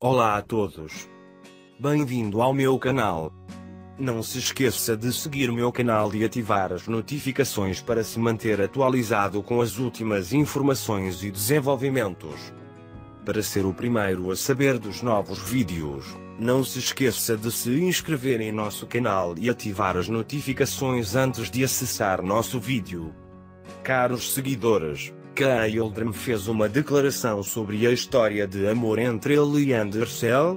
Olá a todos. Bem-vindo ao meu canal. Não se esqueça de seguir o meu canal e ativar as notificações para se manter atualizado com as últimas informações e desenvolvimentos. Para ser o primeiro a saber dos novos vídeos, não se esqueça de se inscrever em nosso canal e ativar as notificações antes de acessar nosso vídeo. Caros seguidores, Kyle Yildirim fez uma declaração sobre a história de amor entre ele e Andercel.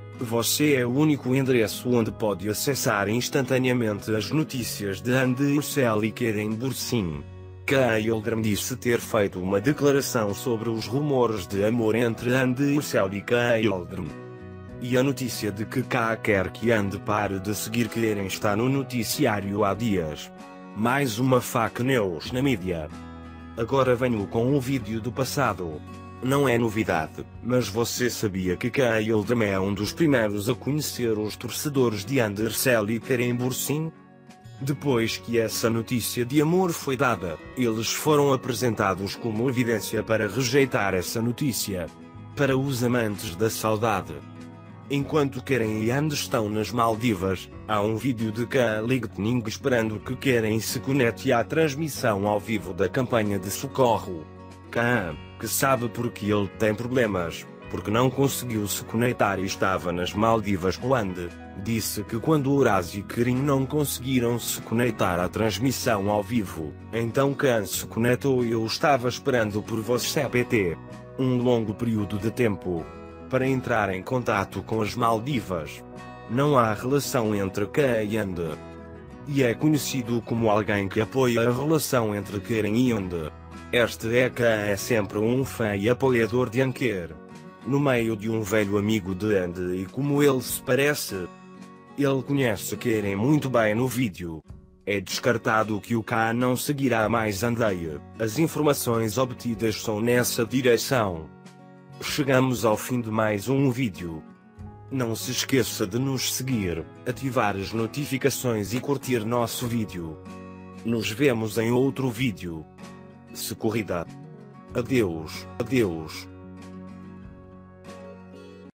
Você é o único endereço onde pode acessar instantaneamente as notícias de Andercel e Keren Bursin. Kyle Yildirim disse ter feito uma declaração sobre os rumores de amor entre Andercel e Kyle Yildirim. E a notícia de que K quer que Ande pare de seguir Keren está no noticiário há dias. Mais uma fake news na mídia. Agora venho com um vídeo do passado. Não é novidade, mas você sabia que Kyle Yildirim é um dos primeiros a conhecer os torcedores de Andercel e Keren Bursin? Depois que essa notícia de amor foi dada, eles foram apresentados como evidência para rejeitar essa notícia. Para os amantes da saudade. Enquanto Keren e And estão nas Maldivas, há um vídeo de Kyle Yildirim esperando que Keren se conecte à transmissão ao vivo da campanha de socorro. K, que sabe porque ele tem problemas, porque não conseguiu se conectar e estava nas Maldivas quando, disse que quando Horácio e Keren não conseguiram se conectar à transmissão ao vivo, então K se conectou e eu estava esperando por você PT. Um longo período de tempo. Para entrar em contato com as Maldivas. Não há relação entre K e And. E é conhecido como alguém que apoia a relação entre Keren e And. Este é K é sempre um fã e apoiador de Anker. No meio de um velho amigo de And e como ele se parece. Ele conhece Keren muito bem no vídeo. É descartado que o K não seguirá mais Andeia. As informações obtidas são nessa direção. Chegamos ao fim de mais um vídeo. Não se esqueça de nos seguir, ativar as notificações e curtir nosso vídeo. Nos vemos em outro vídeo. Se corrida. Adeus, adeus.